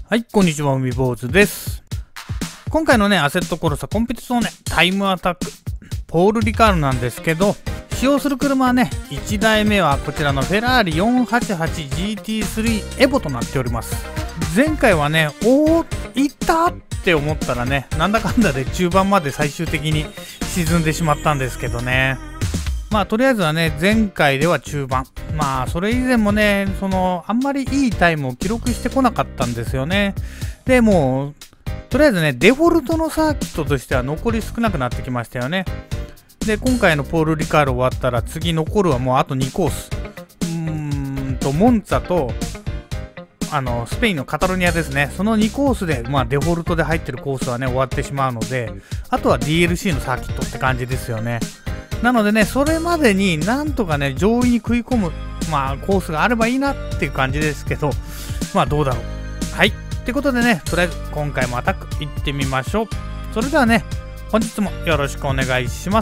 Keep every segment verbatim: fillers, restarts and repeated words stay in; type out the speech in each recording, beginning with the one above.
はい、こんにちは、海坊主です。今回のね、アセットコルサコンペティションね、タイムアタック、ポール・リカールなんですけど、使用する車はね、いちだいめはこちらのフェラーリ よんはちはちジーティースリー エボとなっております。前回はね、おー、いったって思ったらね、なんだかんだで中盤まで最終的に沈んでしまったんですけどね。まあとりあえずはね、前回では中盤、まあそれ以前もね、そのあんまりいいタイムを記録してこなかったんですよね。でもうとりあえずね、デフォルトのサーキットとしては残り少なくなってきましたよね。で今回のポール・リカール終わったら次残るはもうあとにコース、うーんとモンツァとあのスペインのカタロニアですね。そのにコースで、まあ、デフォルトで入ってるコースはね終わってしまうので、あとは ディーエルシー のサーキットって感じですよね。なのでね、それまでになんとかね、上位に食い込む、まあ、コースがあればいいなっていう感じですけど、まあ、どうだろう。はい。ってことでね、とりあえず今回もアタック行ってみましょう。それではね、本日もよろしくお願いします。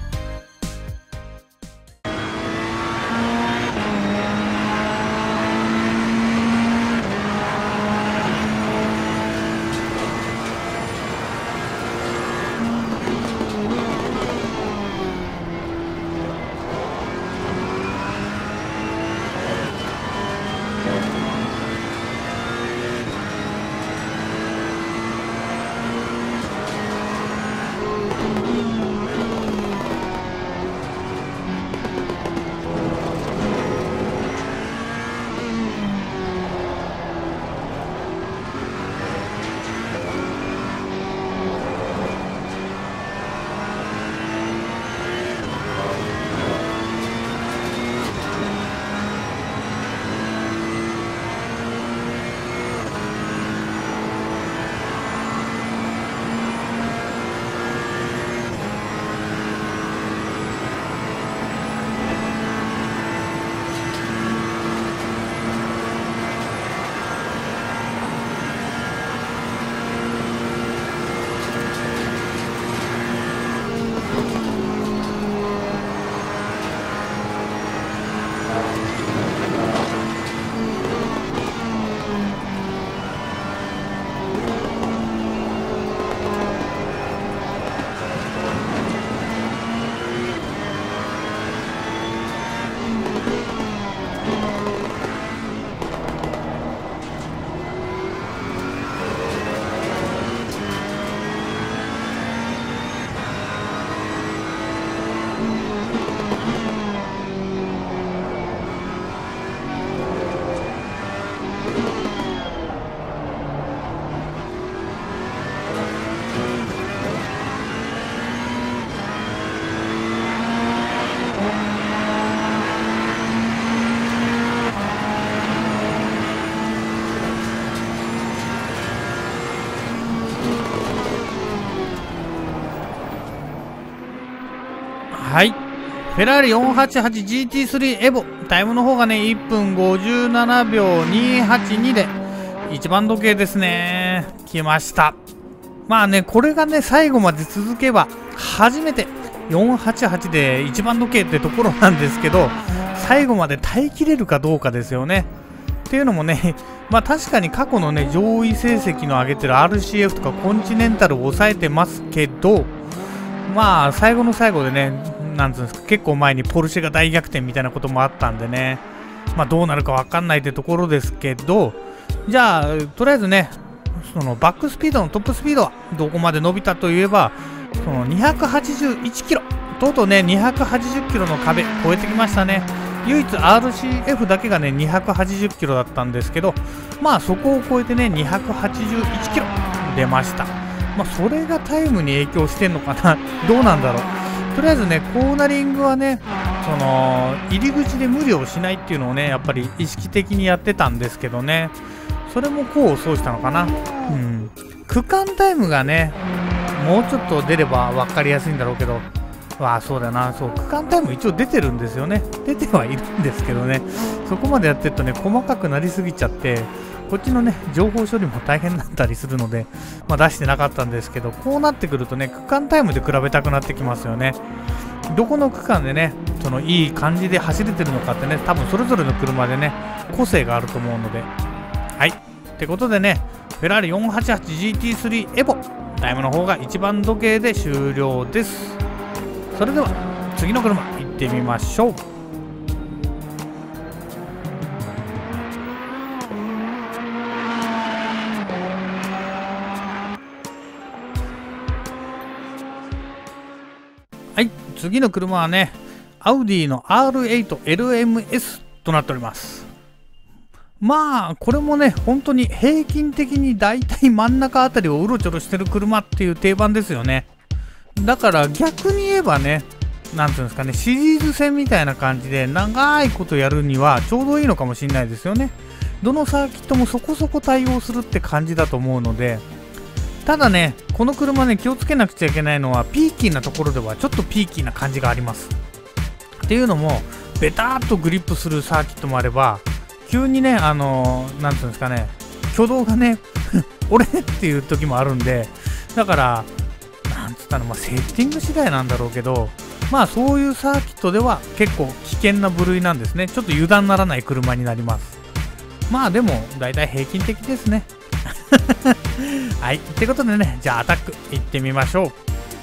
はい。フェラーリ よんはちはちジーティースリー エボ。タイムの方がね、いっぷんごじゅうななびょうにはちにで、いちばん時計ですね。来ました。まあね、これがね、最後まで続けば、初めてよんはちはちでいちばん時計ってところなんですけど、最後まで耐えきれるかどうかですよね。っていうのもね、まあ確かに過去のね、上位成績の上げてる アールシーエフ とかコンチネンタルを抑えてますけど、まあ最後の最後でね、なんつうんですか、結構前にポルシェが大逆転みたいなこともあったんでね、まあどうなるか分かんないってところですけど、じゃあとりあえずね、そのバックスピードのトップスピードはどこまで伸びたといえば、そのにひゃくはちじゅういちキロ、とうとうねにひゃくはちじゅっキロの壁超えてきましたね。唯一 アールシーエフ だけがねにひゃくはちじゅっキロだったんですけど、まあそこを超えてねにひゃくはちじゅういちキロ出ました。まあそれがタイムに影響してんのかなどうなんだろう。とりあえずね、コーナリングはね、その入り口で無理をしないっていうのをね、やっぱり意識的にやってたんですけどね、それも功を奏したのかな。うん。区間タイムがね、もうちょっと出れば分かりやすいんだろうけど、わあ、そうだな、そう、区間タイム一応出てるんですよね。出てはいるんですけどね、そこまでやってるとね、細かくなりすぎちゃって、こっちのね、情報処理も大変だったりするので、まあ、出してなかったんですけど、こうなってくるとね、区間タイムで比べたくなってきますよね。どこの区間でね、そのいい感じで走れてるのかってね、多分それぞれの車でね、個性があると思うので、はい。 ってことでね、フェラーリ よんはちはちジーティースリー エボタイムの方がいちばん時計で終了です。それでは次の車行ってみましょう。はい、次の車はね、アウディの アールエイトエルエムエス となっております。まあこれもね、本当に平均的にだいたい真ん中あたりをうろちょろしてる車っていう定番ですよね。だから逆に言えばね、なんていうんですかね、シリーズ戦みたいな感じで長いことやるにはちょうどいいのかもしれないですよね。どのサーキットもそこそこ対応するって感じだと思うので、ただね、この車ね、気をつけなくちゃいけないのは、ピーキーなところではちょっとピーキーな感じがあります。っていうのも、ベターっとグリップするサーキットもあれば、急にね、あのー、なんていうんですかね、挙動がね、俺っていう時もあるんで、だから、なんつったの、まあ、セッティング次第なんだろうけど、まあそういうサーキットでは結構危険な部類なんですね。ちょっと油断ならない車になります。まあでも、だいたい平均的ですね。はい、ってことでね、じゃあアタックいってみましょう。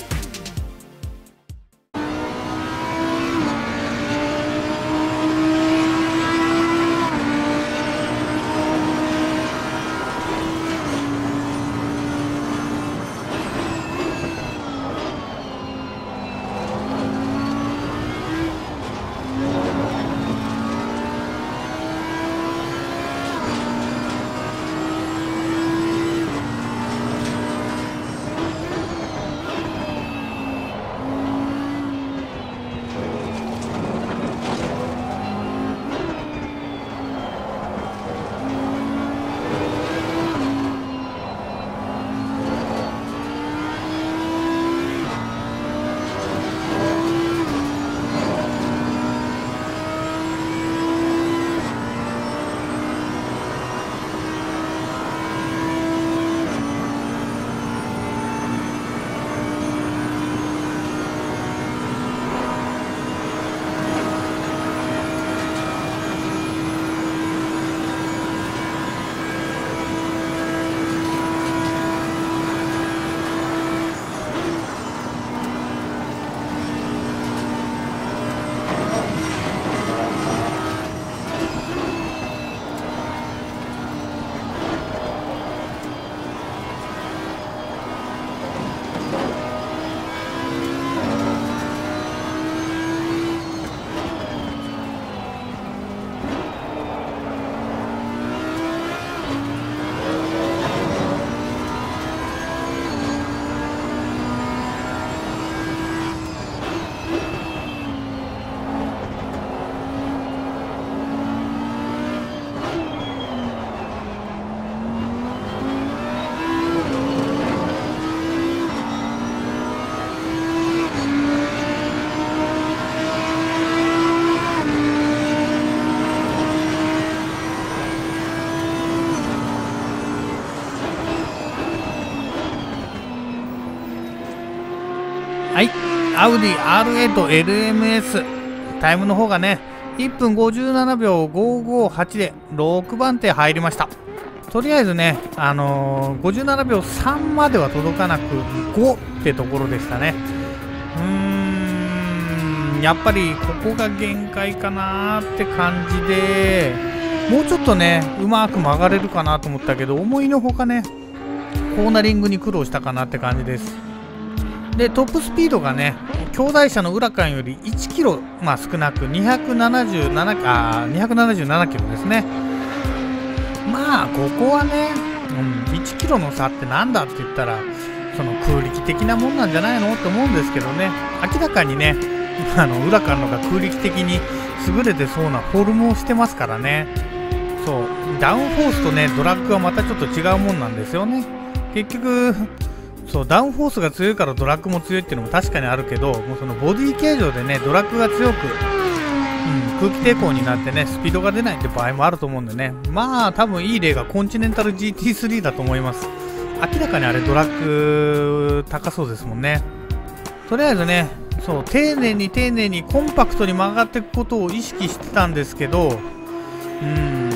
はい、アウディ アールエイトエルエムエス タイムの方がね、いっぷんごじゅうななびょうごごはちでろくばんて入りました。とりあえずね、あのー、ごじゅうななびょうさんまでは届かなくごってところでしたね。うーん、やっぱりここが限界かなーって感じで、もうちょっとね、うまく曲がれるかなと思ったけど、思いのほかね、コーナリングに苦労したかなって感じです。で、トップスピードがね、兄弟車のウラカンよりいちキロ、まあ、少なくにひゃくななじゅうなな、あにひゃくななじゅうななキロですね。まあここはね、うん、いちキロの差ってなんだって言ったら、その空力的なもんなんじゃないのって思うんですけどね、明らかにね、あのウラカンのが空力的に優れてそうなフォルムをしてますからね。そう、ダウンフォースとね、ドラッグはまたちょっと違うもんなんですよね。結局そうダウンフォースが強いからドラッグも強いっていうのも確かにあるけど、もうそのボディ形状でね、ドラッグが強く、うん、空気抵抗になってね、スピードが出ないって場合もあると思うんでね、まあ多分いい例がコンチネンタル ジーティースリー だと思います。明らかにあれドラッグ高そうですもんね。とりあえずね、そう丁寧に丁寧にコンパクトに曲がっていくことを意識してたんですけど、うーん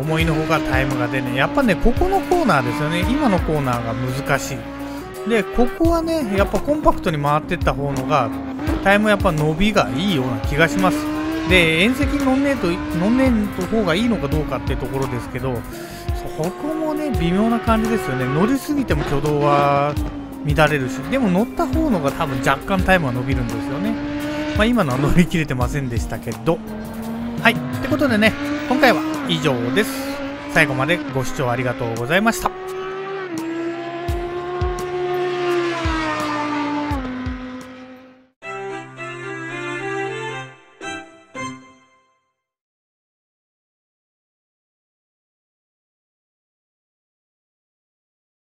思いのほかタイムが出ね、やっぱね、ここのコーナーですよね。今のコーナーが難しい。で、ここはね、やっぱコンパクトに回ってった方のが、タイムやっぱ伸びがいいような気がします。で、縁石に乗んねえと、乗んねえと方がいいのかどうかっていうところですけど、そこもね、微妙な感じですよね。乗りすぎても挙動は乱れるし、でも乗った方のが多分若干タイムは伸びるんですよね。まあ今のは乗り切れてませんでしたけど。はい。ってことでね、今回は以上です。最後までご視聴ありがとうございました。